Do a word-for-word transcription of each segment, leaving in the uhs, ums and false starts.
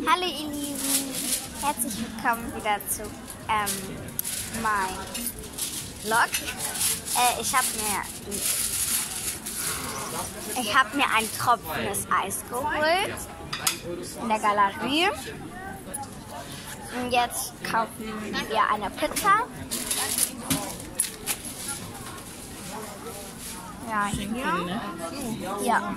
Hallo ihr Lieben, herzlich willkommen wieder zu ähm, meinem Vlog. Äh, ich habe mir, ich hab mir ein tropfendes Eis geholt in der Galerie. Und jetzt kaufen wir eine Pizza. Ja, hier. Ja.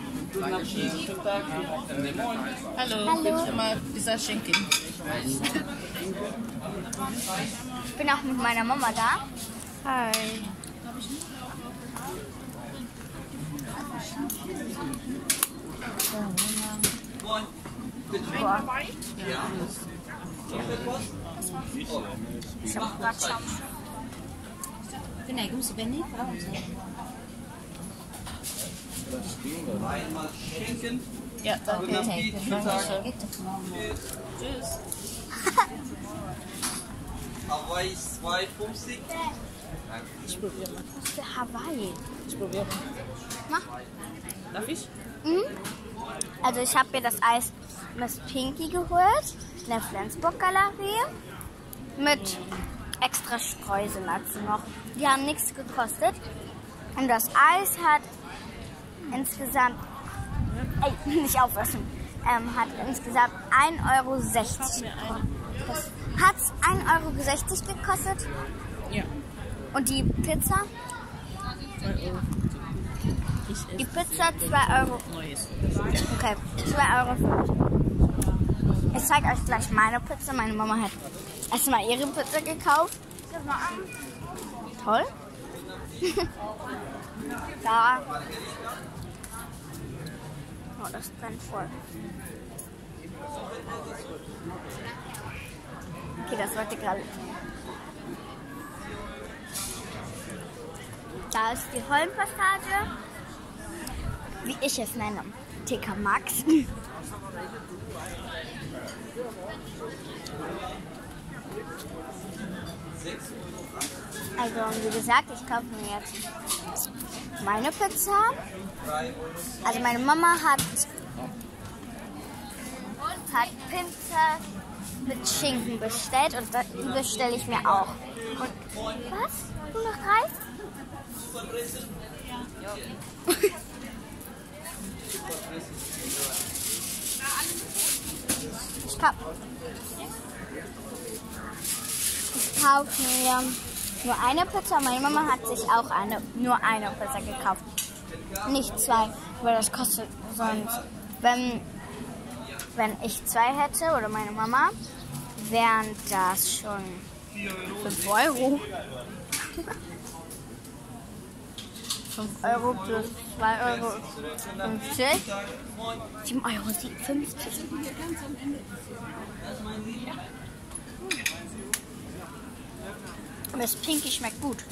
Hallo, Hallo. schon mal Pizza schenken. Ich bin auch mit meiner Mama da. Hi. Boah. Ich hab grad schon. Cái này cũng Spanish phải không? Einmal schenken. Ja, danke. Cái Dankeschön. thịt ngon mà. Tschüss. Hawaii zwei fünfzig. Ich probiere mal. Was für Hawaii? Ich probiere mal. Mach. Darf ich? Mhm. Also ich habe mir das Eis Miss Pinky geholt in der Flensburg-Galerie mit extra Streuseln noch. Die haben nichts gekostet und das Eis hat insgesamt, ey, nicht aufessen, ähm, hat insgesamt ein Euro sechzig gekostet. Hat es ein Euro sechzig gekostet? Ja. Und die Pizza? zwei Euro. Ich esse Die Pizza zwei Euro. Neues. Okay, zwei Euro. Ich zeige euch gleich meine Pizza. Meine Mama hat erstmal ihre Pizza gekauft. Toll. Da. Oh, das brennt voll. Okay, das wollte gerade. Da ist die Hollenpassage, wie ich es nenne, T K Maxx. Also, wie gesagt, ich kaufe mir jetzt meine Pizza. Also, meine Mama hat, hat Pizza mit Schinken bestellt und die bestelle ich mir auch. Und was? Nur noch drei? Ich kaufe ich kauf mir nur eine Pizza. Meine Mama hat sich auch eine, nur eine Pizza gekauft. Nicht zwei, weil das kostet sonst. Wenn, wenn ich zwei hätte oder meine Mama, wären das schon fünf Euro. fünf Euro plus zwei Euro fünfzig. sieben Euro fünfzig. Das Pinky schmeckt gut.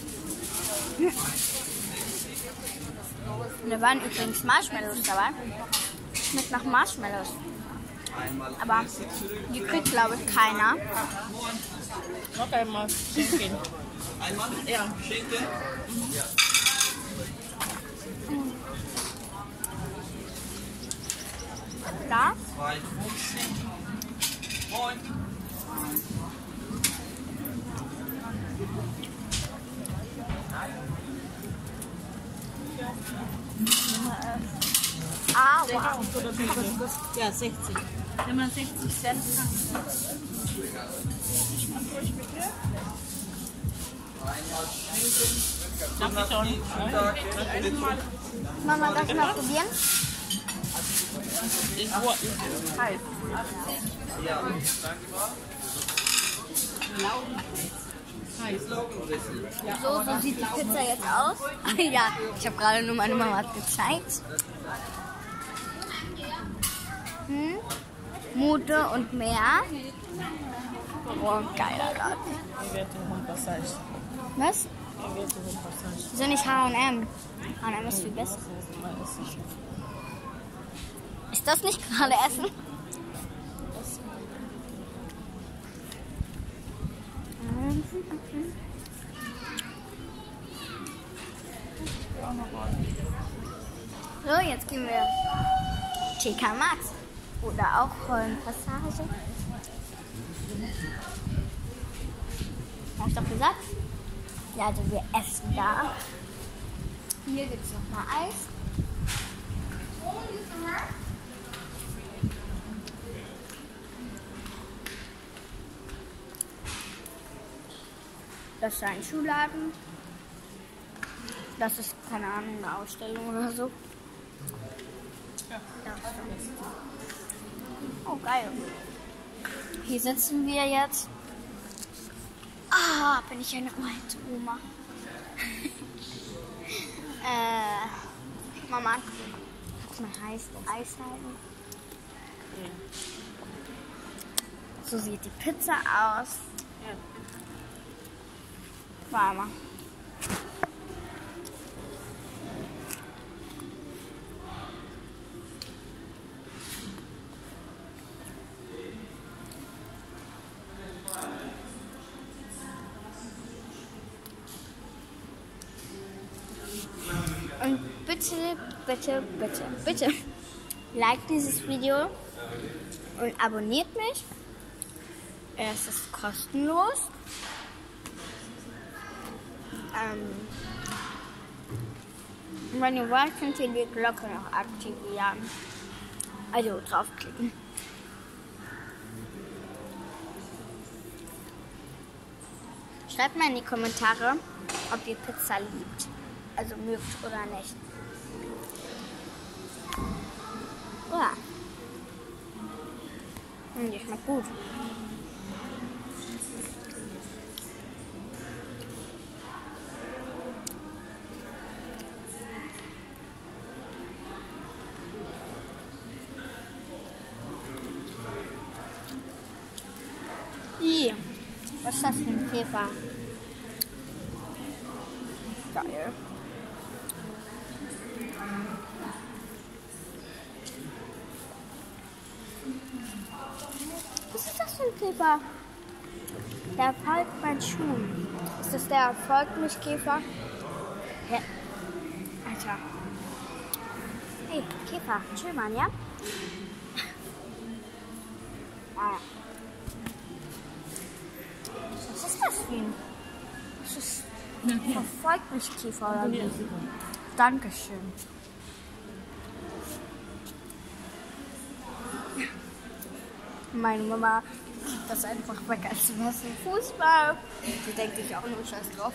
Und da waren übrigens Marshmallows dabei. Schmeckt nach Marshmallows. Aber die kriegt, glaube ich, keiner. Noch einmal schenken. Einmal Ja. schenken. Da. zwei fünfzig. Moin. Ah, wow. Ja, sechzig. Wenn man sechzig Cent Darf ich schon? Mama, darf ich mal probieren? Ich wollte. Heiß. Heiß. So, so sieht die Pizza jetzt aus. Ja, ich habe gerade nur meine Mama gezeigt. Hm? Mode und mehr. Oh, geiler Laden. Ich werde Hund Passage. Was? Ich werde Hund Passage. Wieso nicht H und M? H und M ist viel besser. Ist das nicht gerade Essen? So, jetzt gehen wir T K Maxx. Oder auch Hollenpassage. Hab ich doch gesagt? Ja, also wir essen da. Hier gibt es noch mal Eis. Das ist ein Schuhladen. Das ist, keine Ahnung, eine Ausstellung oder so. Ja. Oh, geil. Hier sitzen wir jetzt. Ah, bin ich eine alte Oma. äh, Mama, guck mal, heißt Eisheim. So sieht die Pizza aus. Ja. Warmer. Und bitte, bitte, bitte, bitte like dieses Video und abonniert mich. Es ist kostenlos. Ähm, wenn ihr wollt, könnt ihr die Glocke noch aktivieren. Also draufklicken. Schreibt mal in die Kommentare, ob ihr Pizza liebt. Also mögt oder nicht. Ja. Hm, die schmeckt gut. Ih, was ist das für ein Käfer? Geil. Was ist das für ein Käfer? Der folgt meinen Schuhen. Ist das der folgt mich Käfer? Hä? Alter. Hey, Käfer, chill mal, ja? Ah. Was ist das für ein? Das ist verfolgt mich Käfer oder so. Dankeschön. Meine Mama gibt das einfach weg, als wäre es ein Fußball. Die denkt sich auch nur Scheiß drauf.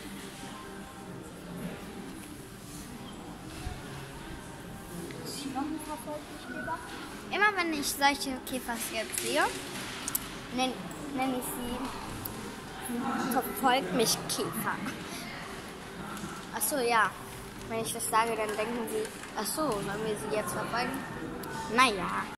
Ist hier noch ein Verfolgungskäfer? Immer wenn ich solche Käfers jetzt sehe, nenne nenn ich sie verfolgt mich Käfer. Achso, ja. Wenn ich das sage, dann denken sie, achso, sollen wir sie jetzt verfolgen? Naja.